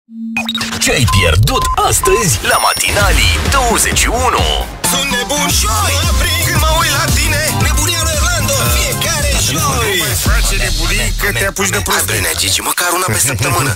Ce ai pierdut astăzi la Matinalii 21? Sunt nebun și când mă uit la tine, nebunia lui Orlando, fiecare joi. Mai face nebunii că te apuci de prostie. Adrenea, Gigi, măcar una pe săptămână.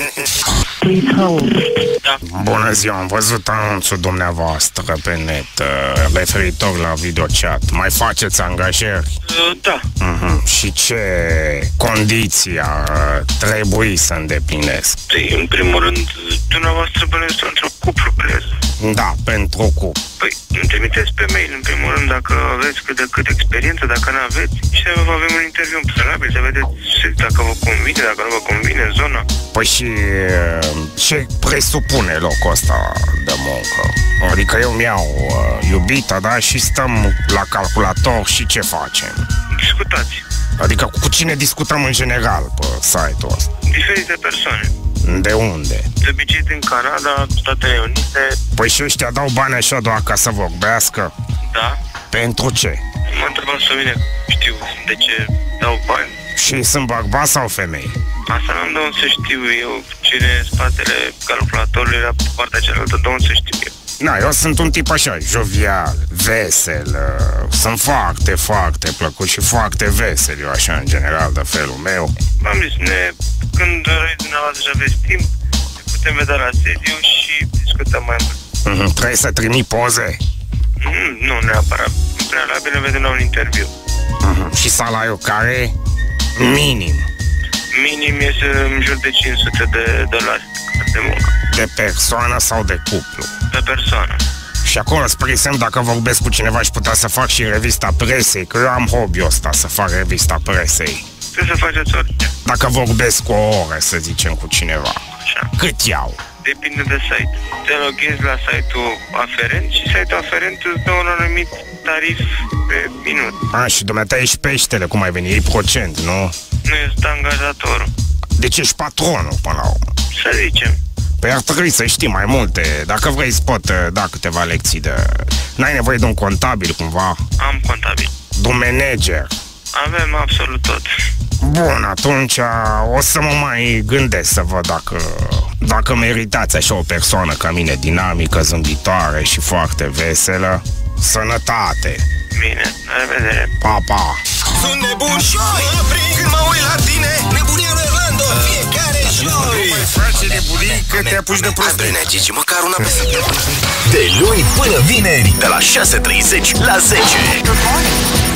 Bună ziua, am văzut anunțul dumneavoastră pe net referitor la videochat. Mai faceți angajări? Da. Și ce condiții trebuie să îndeplinesc? În primul rând, dumneavoastră bănuiesc într-un cuplu, bănuiesc. Da, pentru cup. Păi, îmi trimiteți pe mail, în primul rând, dacă aveți cât de cât experiență, dacă nu aveți, și avem un interviu prealabil, să vedeți dacă vă convine, dacă nu vă convine zona. Păi și ce presupune locul ăsta de muncă? Adică eu mi-au iubita, da, și stăm la calculator și ce facem? Discutați. Adică cu cine discutăm în general pe site-ul ăsta? Diferite persoane. De unde? De obicei din Canada, Statele Unite. Păi și ăștia dau bani așa doar ca să vorbească? Da. Pentru ce? Mă întrebați pe mine, știu de ce dau bani. Și sunt bărbați sau femei? Asta nu-mi dau să știu eu. Cine e în spatele calculatorului la partea cealaltă, dau să știu eu. Na, eu sunt un tip așa, jovial, vesel, sunt foarte, foarte plăcut și foarte vesel, eu așa, în general, de felul meu. V-am zis, când doriți dumneavoastră și aveți timp, ne putem vedea la sediu și discutăm mai mult. Trebuie să trimit poze? Nu neapărat. În prealabil ne vedem la un interviu. Și salariul care? Minim. Minim este în jur de $500 de muncă. De persoană sau de cuplu? Pe persoană. Și acolo, spre exemplu, dacă vorbesc cu cineva, aș putea să fac și revista presei, că eu am hobby-ul ăsta, să fac revista presei. Trebuie să faceți orice. Dacă vorbesc o oră, să zicem, cu cineva, Așa. cât iau? Depinde de site. Te loghezi la site-ul aferent și site-ul aferent îți dă un anumit tarif pe minut. Și dumneata ești peștele, cum ai venit, iei procent, nu? Nu este angajatorul. Deci ești patronul, până la urmă. Să zicem. Păi ar trebui să știi mai multe. Dacă vrei, îți pot da câteva lecții de... N-ai nevoie de un contabil, cumva? Am contabil. De un manager? Avem absolut tot. Bun, atunci o să mă mai gândesc să văd dacă meritați așa o persoană ca mine, dinamică, zâmbitoare și foarte veselă. Sănătate! Bine, la revedere. Pa, pa! Sunt nebun și când mă uit la tine, nebunia lui Orlando, fiecare joi. Mai face nebunii că te apuci de prostie. Adrenea, Gigi, măcar una pe săptămână. De luni până vineri, de la 6:30 la 10.